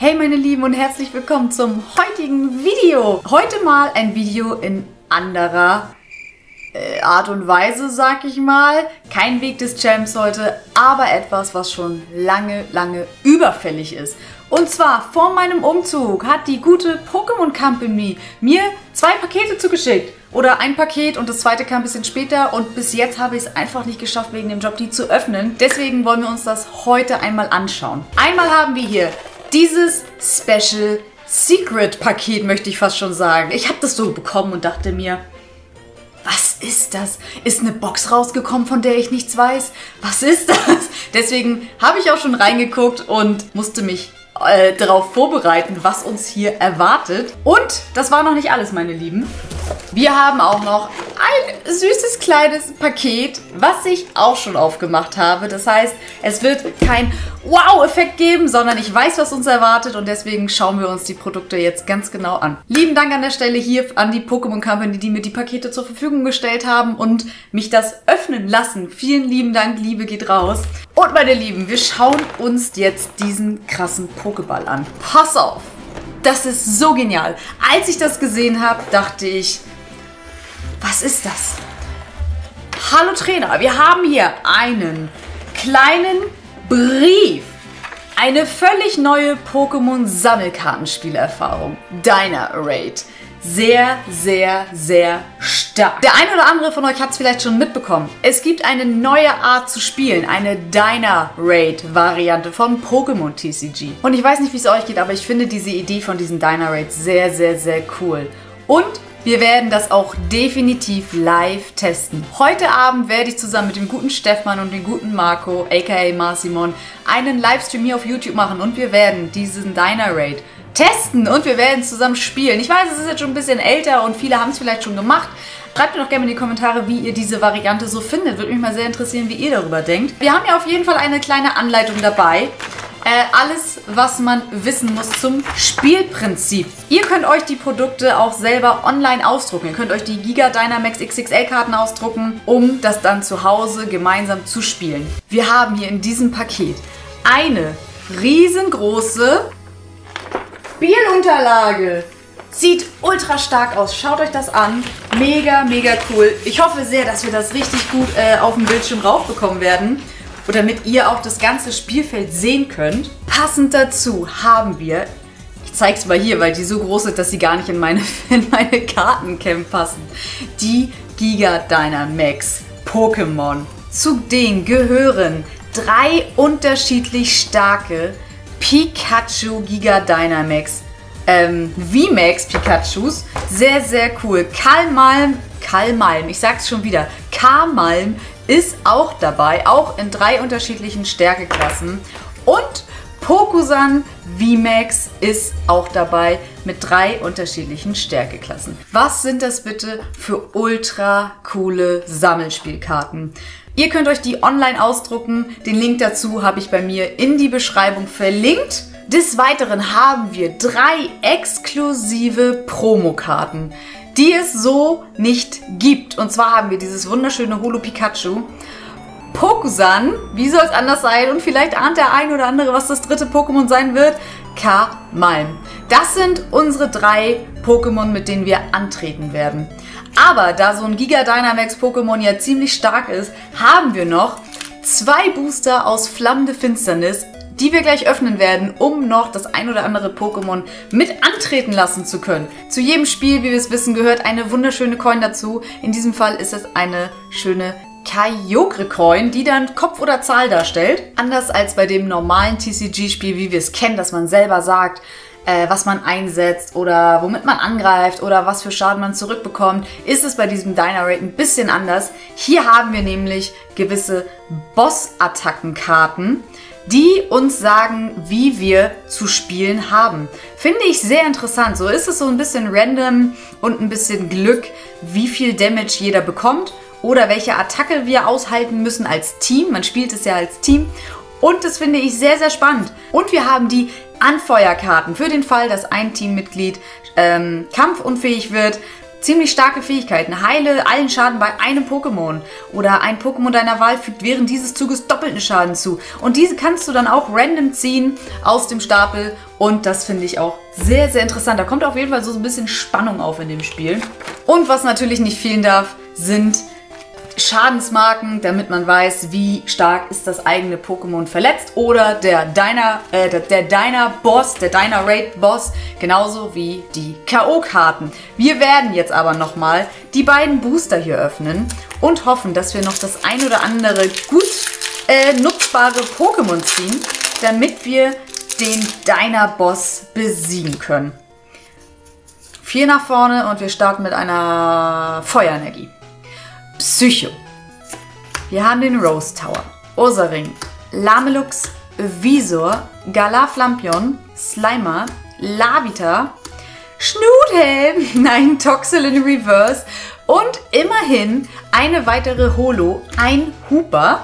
Hey meine Lieben und herzlich willkommen zum heutigen Video. Heute mal ein Video in anderer Art und Weise, sag ich mal. Kein Weg des Champs heute, aber etwas, was schon lange überfällig ist. Und zwar vor meinem Umzug hat die gute Pokémon Company mir 2 Pakete zugeschickt. Oder ein Paket und das zweite kam ein bisschen später und bis jetzt habe ich es einfach nicht geschafft, wegen dem Job die zu öffnen. Deswegen wollen wir uns das heute einmal anschauen. Einmal haben wir hier dieses Special Secret Paket, möchte ich fast schon sagen. Ich habe das so bekommen und dachte mir, was ist das? Ist eine Box rausgekommen, von der ich nichts weiß? Was ist das? Deswegen habe ich auch schon reingeguckt und musste mich darauf vorbereiten, was uns hier erwartet. Und das war noch nicht alles, meine Lieben. Wir haben auch noch ein süßes kleines Paket, was ich auch schon aufgemacht habe. Das heißt, es wird kein Wow-Effekt geben, sondern ich weiß, was uns erwartet und deswegen schauen wir uns die Produkte jetzt ganz genau an. Lieben Dank an der Stelle hier an die Pokémon Company, die mir die Pakete zur Verfügung gestellt haben und mich das öffnen lassen. Vielen lieben Dank, Liebe geht raus. Und meine Lieben, wir schauen uns jetzt diesen krassen Pokéball an. Pass auf! Das ist so genial. Als ich das gesehen habe, dachte ich, was ist das? Hallo Trainer, wir haben hier einen kleinen Brief. Eine völlig neue Pokémon-Sammelkartenspielerfahrung. Dynaraid. Sehr stark. Der eine oder andere von euch hat es vielleicht schon mitbekommen. Es gibt eine neue Art zu spielen, eine Dynaraid-Variante von Pokémon TCG. Und ich weiß nicht, wie es euch geht, aber ich finde diese Idee von diesen Dynaraids sehr cool. Und wir werden das auch definitiv live testen. Heute Abend werde ich zusammen mit dem guten Stefan und dem guten Marco, aka Marsimon, einen Livestream hier auf YouTube machen und wir werden diesen Dynaraid testen und wir werden zusammen spielen. Ich weiß, es ist jetzt schon ein bisschen älter und viele haben es vielleicht schon gemacht. Schreibt mir doch gerne in die Kommentare, wie ihr diese Variante so findet. Würde mich mal sehr interessieren, wie ihr darüber denkt. Wir haben ja auf jeden Fall eine kleine Anleitung dabei. Alles, was man wissen muss zum Spielprinzip. Ihr könnt euch die Produkte auch selber online ausdrucken. Ihr könnt euch die Giga Dynamax XXL Karten ausdrucken, um das dann zu Hause gemeinsam zu spielen. Wir haben hier in diesem Paket eine riesengroße Spielunterlage. Sieht ultra stark aus. Schaut euch das an. Mega cool. Ich hoffe sehr, dass wir das richtig gut auf dem Bildschirm raufbekommen werden. Oder damit ihr auch das ganze Spielfeld sehen könnt. Passend dazu haben wir, ich zeige es mal hier, weil die so groß sind, dass sie gar nicht in meine Kartencamp passen, die Giga Dynamax Pokémon. Zu denen gehören 3 unterschiedlich starke Pikachu Giga Dynamax VMAX Pikachus. Sehr cool. Kalmalm, ich sag's schon wieder, Kamalm ist auch dabei, auch in 3 unterschiedlichen Stärkeklassen. Und Pokusan VMAX ist auch dabei mit 3 unterschiedlichen Stärkeklassen. Was sind das bitte für ultra coole Sammelspielkarten? Ihr könnt euch die online ausdrucken. Den Link dazu habe ich bei mir in die Beschreibung verlinkt. Des Weiteren haben wir 3 exklusive Promokarten, die es so nicht gibt. Und zwar haben wir dieses wunderschöne Holo Pikachu, Pokusan, wie soll es anders sein? Und vielleicht ahnt der ein oder andere, was das dritte Pokémon sein wird. Kamalm. Das sind unsere 3 Pokémon, mit denen wir antreten werden. Aber da so ein Giga Dynamax Pokémon ja ziemlich stark ist, haben wir noch 2 Booster aus Flammende Finsternis, die wir gleich öffnen werden, um noch das ein oder andere Pokémon mit antreten lassen zu können. Zu jedem Spiel, wie wir es wissen, gehört eine wunderschöne Coin dazu. In diesem Fall ist es eine schöne Kyogre-Coin, die dann Kopf oder Zahl darstellt. Anders als bei dem normalen TCG-Spiel, wie wir es kennen, dass man selber sagt, was man einsetzt oder womit man angreift oder was für Schaden man zurückbekommt, ist es bei diesem Dynaraid ein bisschen anders. Hier haben wir nämlich gewisse Boss-Attackenkarten, die uns sagen, wie wir zu spielen haben. Finde ich sehr interessant. So ist es so ein bisschen random und ein bisschen Glück, wie viel Damage jeder bekommt oder welche Attacke wir aushalten müssen als Team. Man spielt es ja als Team. Und das finde ich sehr spannend. Und wir haben die Anfeuerkarten für den Fall, dass ein Teammitglied kampfunfähig wird. ziemlich starke Fähigkeiten. Heile allen Schaden bei einem Pokémon. Oder ein Pokémon deiner Wahl fügt während dieses Zuges doppelten Schaden zu. Und diese kannst du dann auch random ziehen aus dem Stapel. Und das finde ich auch sehr, sehr interessant. Da kommt auf jeden Fall so ein bisschen Spannung auf in dem Spiel. Und was natürlich nicht fehlen darf, sind Schadensmarken, damit man weiß, wie stark ist das eigene Pokémon verletzt. Oder der Dyna-Boss, der Dyna-Raid-Boss, genauso wie die K.O.-Karten. Wir werden jetzt aber nochmal die beiden Booster hier öffnen und hoffen, dass wir noch das ein oder andere gut nutzbare Pokémon ziehen, damit wir den Dyna-Boss besiegen können. 4 nach vorne und wir starten mit einer Feuerenergie. Psycho. Wir haben den Rose Tower, Ursaring, Lamelux, Visor, Galaflampion, Slimer, Larvitar, Schnuthelm, nein, Toxel in Reverse und immerhin eine weitere Holo, ein Hooper.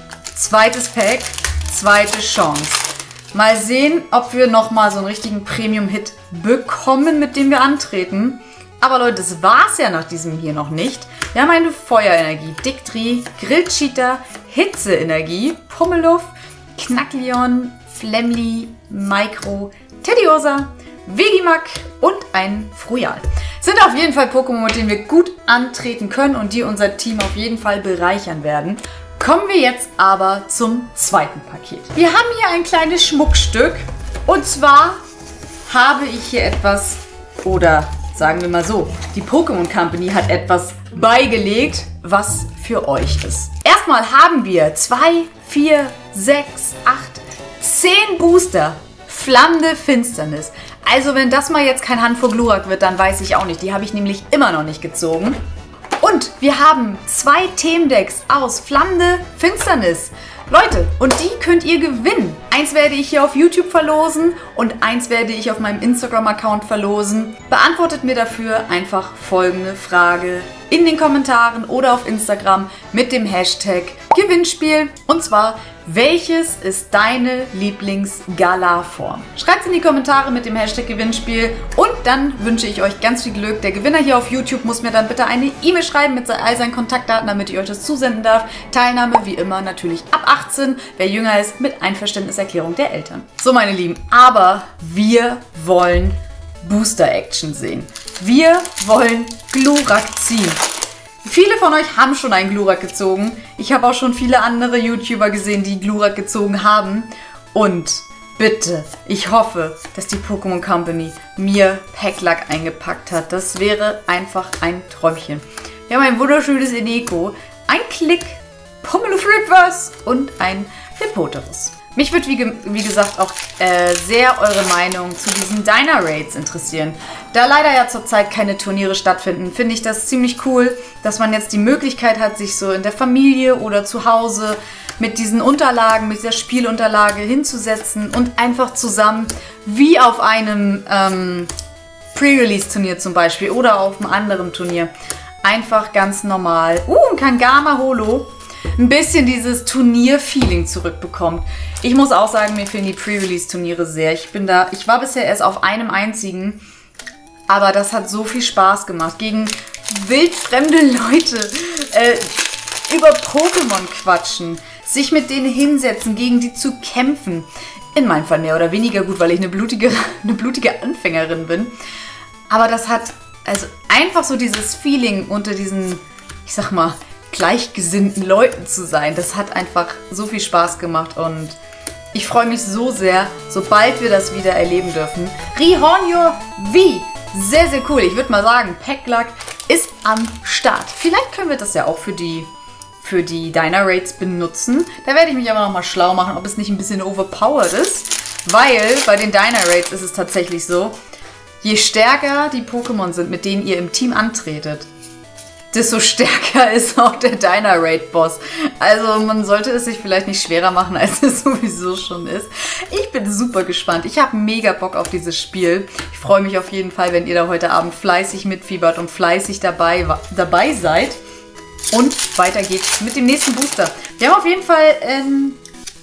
Zweites Pack, zweite Chance. Mal sehen, ob wir nochmal so einen richtigen Premium-Hit bekommen, mit dem wir antreten. Aber Leute, das war's ja nach diesem hier noch nicht. Wir haben eine Feuerenergie, Dictri, Grillcheater, Hitzeenergie, Pummeluff, Knackleon, Flemly, Micro, Teddiursa, Vegimak und ein Fruial. Sind auf jeden Fall Pokémon, mit denen wir gut antreten können und die unser Team auf jeden Fall bereichern werden. Kommen wir jetzt aber zum zweiten Paket. Wir haben hier ein kleines Schmuckstück und zwar habe ich hier etwas, oder sagen wir mal so, die Pokémon Company hat etwas beigelegt, was für euch ist. Erstmal haben wir 2, 4, 6, 8, 10 Booster. Flammende Finsternis. Also wenn das mal jetzt kein Handvoll Glurak wird, dann weiß ich auch nicht. Die habe ich nämlich immer noch nicht gezogen. Und wir haben 2 Themendecks aus Flammende Finsternis. Leute, und die könnt ihr gewinnen. Eins werde ich hier auf YouTube verlosen und eins werde ich auf meinem Instagram-Account verlosen. Beantwortet mir dafür einfach folgende Frage in den Kommentaren oder auf Instagram mit dem Hashtag Gewinnspiel. Und zwar, welches ist deine Lieblings-Galar-Form? Schreibt es in die Kommentare mit dem Hashtag Gewinnspiel und dann wünsche ich euch ganz viel Glück. Der Gewinner hier auf YouTube muss mir dann bitte eine E-Mail schreiben mit all seinen Kontaktdaten, damit ich euch das zusenden darf. Teilnahme wie immer natürlich ab 18, wer jünger ist, mit Einverständniserklärung der Eltern. So meine Lieben, aber wir wollen Booster-Action sehen. Wir wollen Glurak ziehen. Viele von euch haben schon einen Glurak gezogen. Ich habe auch schon viele andere YouTuber gesehen, die Glurak gezogen haben. Und bitte, ich hoffe, dass die Pokémon Company mir Packlack eingepackt hat. Das wäre einfach ein Träumchen. Wir haben ein wunderschönes Eneko, ein Klick, Pummeluff Reverse und ein Hippoterus. Mich würde, wie gesagt, auch sehr eure Meinung zu diesen Dyna-Raids interessieren. Da leider ja zurzeit keine Turniere stattfinden, finde ich das ziemlich cool, dass man jetzt die Möglichkeit hat, sich so in der Familie oder zu Hause mit diesen Unterlagen, mit dieser Spielunterlage hinzusetzen und einfach zusammen, wie auf einem Pre-Release-Turnier zum Beispiel oder auf einem anderen Turnier, einfach ganz normal, ein Kangama Holo, ein bisschen dieses Turnier-Feeling zurückbekommt. Ich muss auch sagen, mir fehlen die Pre-Release-Turniere sehr. Ich war bisher erst auf einem einzigen, aber das hat so viel Spaß gemacht. Gegen wildfremde Leute über Pokémon quatschen, sich mit denen hinsetzen, gegen die zu kämpfen. In meinem Fall mehr oder weniger gut, weil ich eine blutige Anfängerin bin. Aber das hat also einfach so dieses Feeling unter diesen, ich sag mal, gleichgesinnten Leuten zu sein. Das hat einfach so viel Spaß gemacht und ich freue mich so sehr, sobald wir das wieder erleben dürfen. Rihornio V, sehr, sehr cool. Ich würde mal sagen, Packlack ist am Start. Vielleicht können wir das ja auch für die Dyna-Raids benutzen. Da werde ich mich aber nochmal schlau machen, ob es nicht ein bisschen overpowered ist, weil bei den Dyna-Raids ist es tatsächlich so, je stärker die Pokémon sind, mit denen ihr im Team antretet, desto stärker ist auch der Dyna-Raid-Boss. Also man sollte es sich vielleicht nicht schwerer machen, als es sowieso schon ist. Ich bin super gespannt. Ich habe mega Bock auf dieses Spiel. Ich freue mich auf jeden Fall, wenn ihr da heute Abend fleißig mitfiebert und fleißig dabei seid. Und weiter geht's mit dem nächsten Booster. Wir haben auf jeden Fall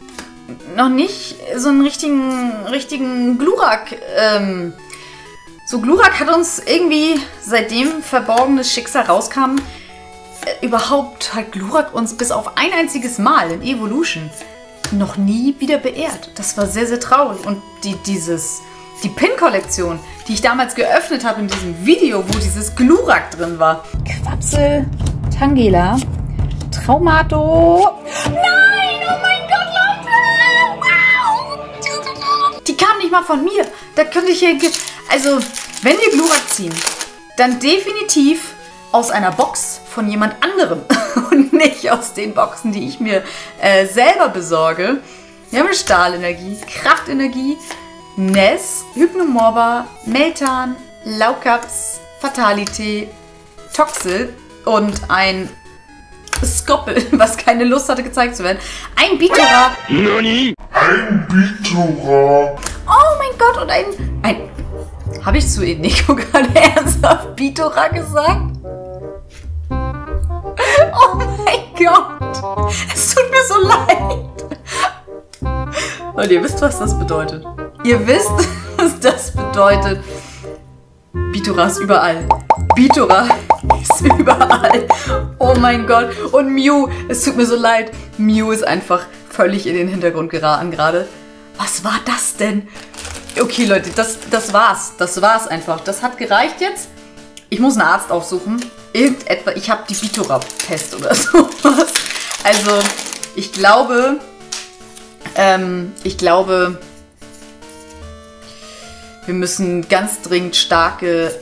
noch nicht so einen richtigen Glurak So, Glurak hat uns irgendwie, seitdem Verborgenes Schicksal rauskam, überhaupt hat Glurak uns bis auf ein einziges Mal in Evolution noch nie wieder beehrt. Das war sehr, sehr traurig. Und die Pin-Kollektion, die ich damals geöffnet habe in diesem Video, wo dieses Glurak drin war. Quapsel, Tangela, Traumato. Nein, oh mein Gott, Leute! Wow! Die kam nicht mal von mir. Da könnte ich hier... Also, wenn wir Glurak ziehen, dann definitiv aus einer Box von jemand anderem und nicht aus den Boxen, die ich mir selber besorge. Wir haben Stahlenergie, Kraftenergie, Ness, Hypnomorba, Meltan, Laukaps, Fatality, Toxel und ein Skoppel, was keine Lust hatte gezeigt zu werden. Ein Bitora. Nani? Ein Bitora. Oh mein Gott, und ein habe ich zu Eneko gerade ernsthaft Bitora gesagt? Oh mein Gott! Es tut mir so leid! Und ihr wisst, was das bedeutet. Ihr wisst, was das bedeutet. Bitora ist überall. Bitora ist überall. Oh mein Gott. Und Mew, es tut mir so leid. Mew ist einfach völlig in den Hintergrund geraten gerade. Was war das denn? Okay, Leute, das war's. Das war's einfach. Das hat gereicht jetzt. Ich muss einen Arzt aufsuchen. Irgendetwas. Ich habe die Bitora-Pest oder sowas. Also, ich glaube, wir müssen ganz dringend starke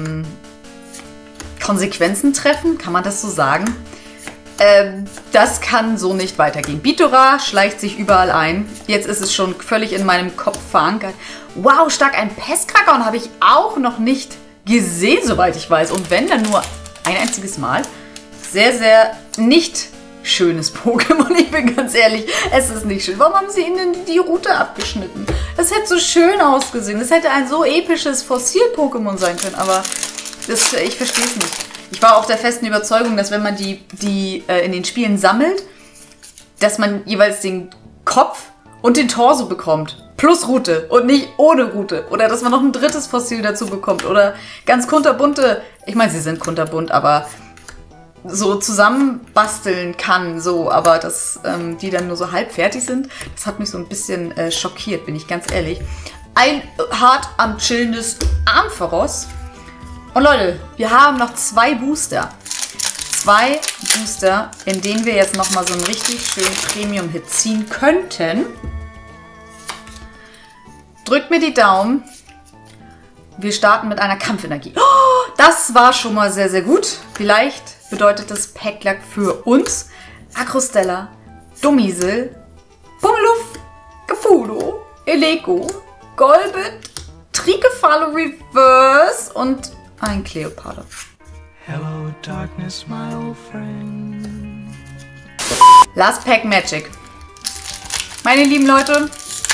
Konsequenzen treffen. Kann man das so sagen? Das kann so nicht weitergehen. Bitora schleicht sich überall ein. Jetzt ist es schon völlig in meinem Kopf verankert. Wow, stark, ein Pestkragon habe ich auch noch nicht gesehen, soweit ich weiß. Und wenn, dann nur ein einziges Mal. Sehr, sehr nicht schönes Pokémon. Ich bin ganz ehrlich, es ist nicht schön. Warum haben sie ihnen die Route abgeschnitten? Das hätte so schön ausgesehen. Das hätte ein so episches Fossil-Pokémon sein können. Aber ich verstehe es nicht. Ich war auch der festen Überzeugung, dass wenn man die in den Spielen sammelt, dass man jeweils den Kopf und den Torso bekommt. Plus Route und nicht ohne Route. Oder dass man noch ein drittes Fossil dazu bekommt. Oder ganz kunterbunte, ich meine, sie sind kunterbunt, aber so zusammenbasteln kann, so, aber dass die dann nur so halb fertig sind, das hat mich so ein bisschen schockiert, bin ich ganz ehrlich. Ein hart am chillendes Ampharos. Und Leute, wir haben noch 2 Booster. 2 Booster, in denen wir jetzt nochmal so einen richtig schönen Premium-Hit ziehen könnten. Drückt mir die Daumen. Wir starten mit einer Kampfenergie. Oh, das war schon mal sehr, sehr gut. Vielleicht bedeutet das Packlack für uns Akrostella, Domisel, Pummeluff, Gefudo, Eleko, Golbit, Trikefalo Reverse und ein Cleopatra. Hello darkness, my old friend. Last Pack Magic. Meine lieben Leute,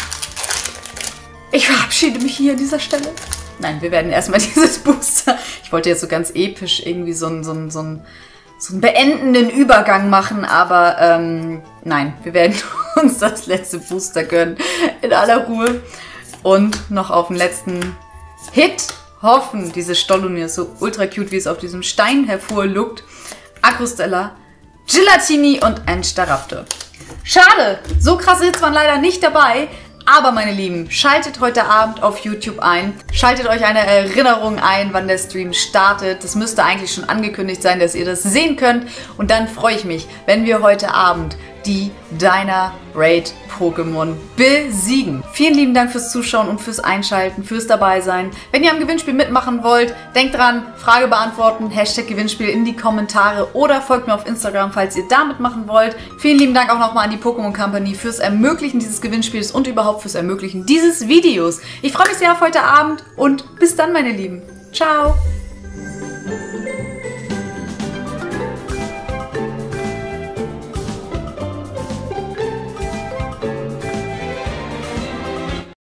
ich verabschiede mich hier an dieser Stelle. Nein, wir werden erstmal dieses Booster. Ich wollte jetzt so ganz episch irgendwie so einen beendenden Übergang machen, aber nein, wir werden uns das letzte Booster gönnen in aller Ruhe und noch auf den letzten Hit hoffen. Diese Stolonir ist so ultra cute, wie es auf diesem Stein hervorlugt. Akrostella, Gelatini und ein Staraptor. Schade, so krasse Hits waren leider nicht dabei. Aber meine Lieben, schaltet heute Abend auf YouTube ein. Schaltet euch eine Erinnerung ein, wann der Stream startet. Das müsste eigentlich schon angekündigt sein, dass ihr das sehen könnt. Und dann freue ich mich, wenn wir heute Abend die Dyna-Raid-Pokémon besiegen. Vielen lieben Dank fürs Zuschauen und fürs Einschalten, fürs Dabeisein. Wenn ihr am Gewinnspiel mitmachen wollt, denkt dran, Frage beantworten, #Gewinnspiel in die Kommentare oder folgt mir auf Instagram, falls ihr da mitmachen wollt. Vielen lieben Dank auch nochmal an die Pokémon Company fürs Ermöglichen dieses Gewinnspiels und überhaupt fürs Ermöglichen dieses Videos. Ich freue mich sehr auf heute Abend und bis dann, meine Lieben. Ciao!